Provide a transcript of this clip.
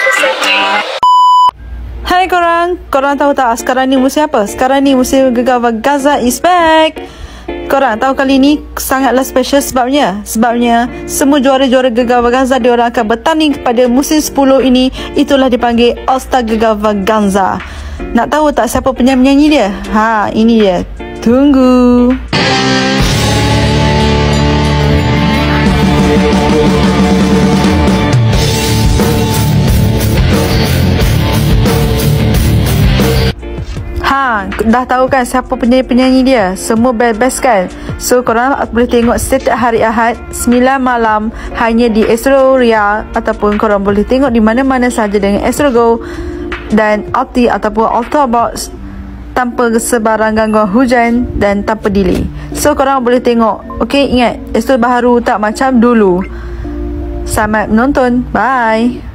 Hai korang tahu tak sekarang ni musim apa? Sekarang ni musim Gegar Gaza is back. Korang tahu kali ni sangatlah special sebabnya semua juara-juara Gegar Gaza diorang akan bertanding pada musim 10 ini. Itulah dipanggil All Star Gegar Gaza. Nak tahu tak siapa penyanyi dia? Ini dia. Tunggu. Dah tahu kan siapa penyanyi dia? Semua best kan? So korang boleh tengok setiap hari Ahad 9 malam hanya di Astro Ria, ataupun korang boleh tengok di mana-mana saja dengan Astro Go dan Alti ataupun Alta Box tanpa sebarang gangguan hujan dan tanpa delay. So korang boleh tengok. Okay, ingat Astro baharu tak macam dulu. Selamat menonton. Bye.